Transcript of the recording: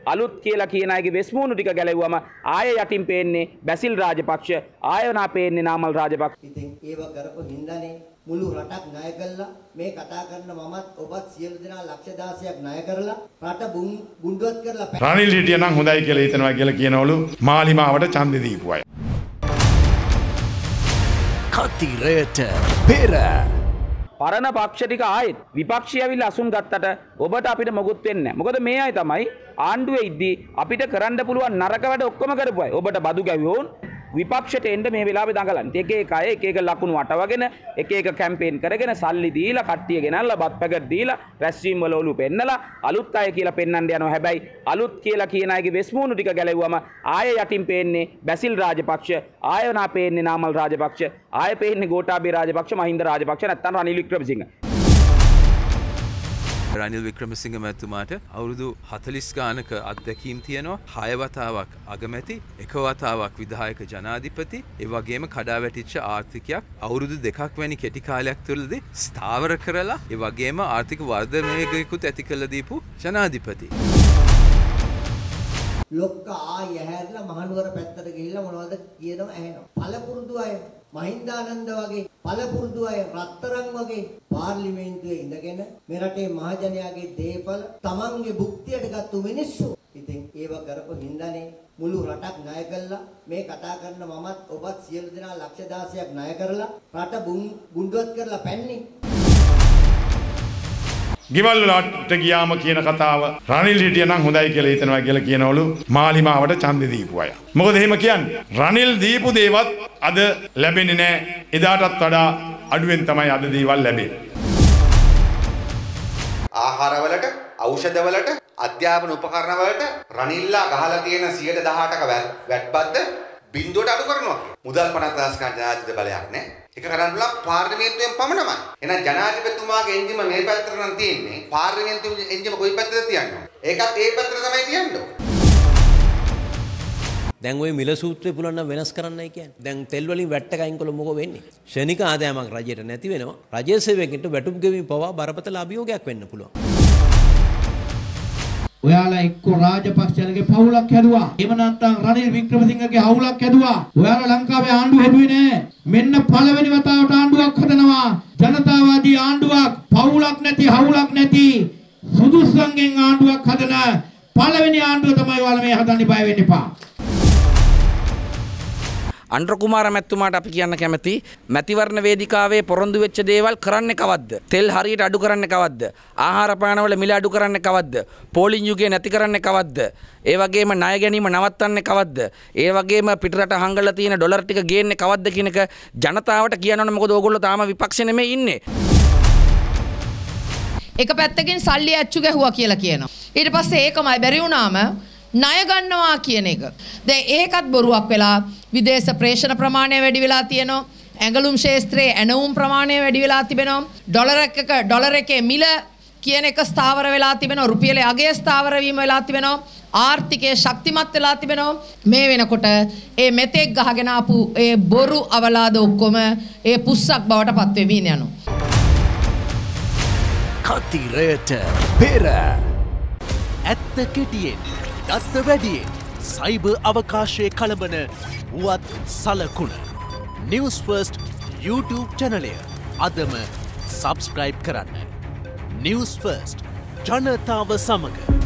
අලුත් කියලා කියන අයගේ වෙස්මුණු ටික ගැලෙව්වම ආයෙ යටින් පේන්නේ බැසිල් රාජපක්ෂ ආයෙ නා පේන්නේ නාමල් රාජපක්ෂ. ඉතින් ඒව කරපු හින්දානේ මුළු රටක් ණය කළා මේ කතා කරන මමත් ඔබත් සියලු දෙනා ලක්ෂ 16ක් ණය කරලා රට බුණ්ඩුවත් කරලා රනිල් හිටිය නම් හොඳයි කියලා හිතනවා කියලා කියනවලු මාලිමාවට ඡන්දෙ දීපු අය. කතිරයට පෙර පරණ පක්ෂ ටික ආයෙත් විපක්ෂය ඇවිල්ලා අසුන් ගත්තට ඔබට අපිට මොකුත් වෙන්නේ නැහැ. මොකද මේ අය තමයි ආණ්ඩුවේ ඉද්දි අපිට කරන්න පුළුවන් නරක වැඩ ඔක්කොම කරපු අය. ඔබට බදු ගැව්වෝන් විපක්ෂයට එන්න මේ වෙලාවේ දඟලන්න. එක එක අය එක එක ලකුණු අටවගෙන එක එක කැම්පේන් කරගෙන සල්ලි දීලා කට්ටිය ගෙනල්ලා බත් පැකට් දීලා රැස්වීම් වල ඔලු පෙන්නලා අලුත් අය කියලා පෙන්නන්න යනවා. හැබැයි අලුත් කියලා කියන අයගේ වෙස්මුණු ටික ගැලෙව්වම ආයෙ යටින් පේන්නේ බැසිල් රාජපක්ෂ ආයෙ නා පේන්නේ නාමල් රාජපක්ෂ ආයෙ පේන්නේ ගෝඨාභය රාජපක්ෂ මහින්ද රාජපක්ෂ නැත්තම් රනිල් වික්‍රමසිංහ. රනිල් වික්‍රමසිංහ මැතිතුමාට අවුරුදු 40 ගානක අත්දැකීම් තියෙනවා. 6 වතාවක් අගමැති, 1 වතාවක් විධායක ජනාධිපති, ඒ වගේම කඩා වැටිච්ච ආර්ථිකයක් අවුරුදු 2ක් වැනි කෙටි කාලයක් තුළදී ස්ථාවර කරලා, ඒ වගේම ආර්ථික වර්ධනයකුත් ඇති කළ දීපු ජනාධිපති. ලොක්කා ආයෙ හැරලා මහනුවර පැත්තට ගිහිල්ලා මොනවද කියනවා ඇහෙනවා. පළපුරුදු අය මහින්දානන්ද වගේ පළපුරුදු අය රත්තරන් වගේ පාර්ලිමේන්තුවේ ඉඳගෙන මේ රටේ මහජනයාගේ දේපල තමන්ගේ භුක්තියට ගත්තු මිනිස්සු. ඉතින් ඒව කරපු හින්දානේ මුළු රටක් ණය කළා මේ කතා කරන මමත් ඔබත් සියලු දෙනා ලක්ෂ 16ක් ණය කරලා රට බුණ්ඩුවත් කරලා පැන්නේ. ගෙවල් වලට ගියාම කියන කතාව රනිල් හිටිය නම් හොඳයි කියලා හිතනවා කියලා කියනවලු මාලිමාවට ඡන්දෙ දීපු අය. මොකද එහෙම කියන්නේ රනිල් දීපු දේවත් අද ලැබෙන්නේ නැහැ. එදාටත් වඩා අඩුවෙන් තමයි අද දේවල් ලැබෙන්නේ. ආහාරවලට, ඖෂධවලට, අධ්‍යාපන උපකරණ වලට රනිල්ලා ගහලා තියෙන 118ක වැට්පත්ද බින්දුවට අඩු කරනවා. මුදල් 50,000 ගන්න ජනාධිපති බලයක් නැහැ. ඒක කරන්න පුළුවන් පාර්ලිමේන්තුවෙන් පමණමයි. එහෙනම් ජනාධිපතිතුමාගේ එන්ජිම මේ පැත්තට නම් තියෙන්නේ. පාර්ලිමේන්තුවේ එන්ජිම කොයි පැත්තටද තියන්නේ? ඒකත් ඒ පැත්තට තමයි තියන්නේ. දැන් ওই මිල සූත්‍රය පුළුවන් නම් වෙනස් කරන්නයි කියන්නේ. දැන් තෙල් වලින් වැට් එක අයින් කළොත් මොකෝ වෙන්නේ? ශනික ආදායමක් රජයට නැති වෙනවා. රජයේ සේවකයන්ට වැටුප් ගෙවීම පවා බරපතල අභියෝගයක් වෙන්න පුළුවන්. ඔයාලා එක්ක රාජපක්ෂලගේ පවුලක් හැදුවා. එහෙම නැත්නම් රනිල් වික්‍රමසිංහගේ හවුලක් හැදුවා. ඔයාලා ලංකාවේ ආණ්ඩුව හැදුවේ නෑ. මෙන්න පළවෙනි වතාවට ආණ්ඩුවක් හදනවා. ජනතාවාදී ආණ්ඩුවක්, පවුලක් නැති, හවුලක් නැති සුදුස්සන්ගෙන් ආණ්ඩුවක් හදන පළවෙනි ආණ්ඩුව තමයි ඔයාලා මේ හදන්නේ. බය වෙන්න එපා. අන්ඩ්‍ර කුමාර මැතිතුමාට අපි කියන්න කැමති මැතිවරණ වේදිකාවේ පොරොන්දු වෙච්ච දේවල් කරන්නේ කවද්ද? තෙල් හරියට අඩු කරන්නේ කවද්ද? ආහාර පාන වල මිල අඩු කරන්නේ කවද්ද? පෝලිං යුගය නැති කරන්නේ කවද්ද? ඒ වගේම ණය ගැනීම නවත්තන්නේ කවද්ද? ඒ වගේම පිටරට හංගලා තියෙන ඩොලර් ටික ගේන්නේ කවද්ද කියන එක ජනතාවට කියනවනේ. මොකද ඕගොල්ලෝ තාම විපක්ෂ නෙමෙයි ඉන්නේ. එක පැත්තකින් සල්ලි ඇච්චු ගැහුවා කියලා කියනවා. ඊට පස්සේ ඒකමයි බැරි වුණාම ණය ගන්නවා කියන එක. දැන් ඒකත් බොරුවක් වෙලා විදේශ ප්‍රේෂණ ප්‍රමාණය වැඩි වෙලා තියෙනවා. ඇඟලුම් ශාස්ත්‍රයේ ඇණවුම් ප්‍රමාණය වැඩි වෙලා තිබෙනවා. ඩොලර් එකේ මිල කියන එක ස්ථාවර වෙලා තිබෙනවා. රුපියලේ අගය ස්ථාවර වීම වෙලා තිබෙනවා. ආර්ථිකය ශක්තිමත් වෙලා තිබෙනවා. මේ වෙනකොට ඒ මෙතෙක් ගහගෙන ආපු ඒ බොරු අවලාද ඔක්කොම ඒ පුස්සක් බවට පත් වෙමින් යනවා. කතිරයට පෙර ඇත්ත කෙටියෙන් දත්ත වැඩියෙන් සයිබර් අවකාශයේ කළඹන වුවත් සලකුණ Newsfirst YouTube චැනලය අදම සබස්ක්‍රයිබ් කරන්න. Newsfirst ජනතාව සමග